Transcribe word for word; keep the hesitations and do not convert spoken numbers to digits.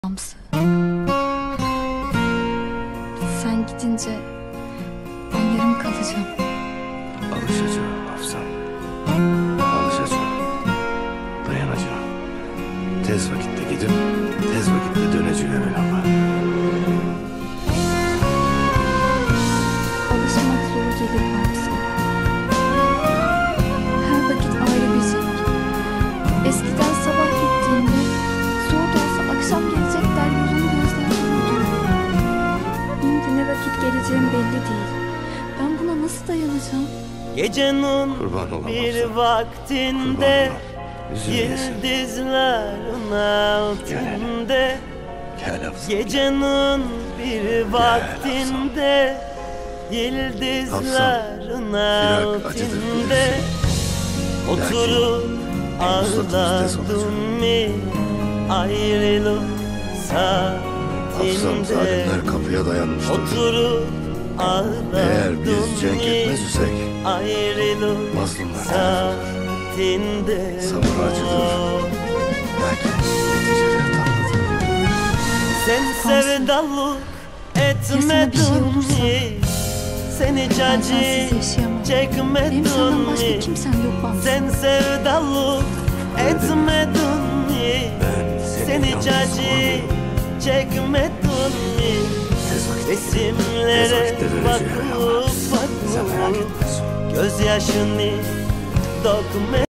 Hamsı. Sen gidince ben yarım kalacağım. Alışacağım Hafsam. Alışacağım. Dayanacağım. Tez vakitte gidip tez vakitte döneceğim ama. Alışmak zor gelir Hamsı. Her vakit ayrı bir zevk. Eskiden sabah gittiğimde zor da olsa akşam gelecekler yolunu gözlemliyordum. Şimdi ne vakit geleceğim belli değil. Ben buna nasıl dayanacağım? Gecenin bir vaktinde yıldızların altında, gecenin bir vaktinde yıldızların altında oturup ağladım mı ayrılık Hafsam, saatinde, zalimler kapıya dayanmıştır. oturup Eğer biz cenk etmez ağladım isek ayrılık mazlumlar saatinde. sabır acıdır. Lakin neticeler tatlıdır. Sen sevdalık etmedin mi? Sen hiç Ben acı sensiz yaşayamam. Benim çekmedin senden başka mi? kimsem yok Hamsı. Sen sevdalık etmedin mi? Sen hiç acı çekmedin mi? Resimlere bakıp bakıp gözyaşını dökme.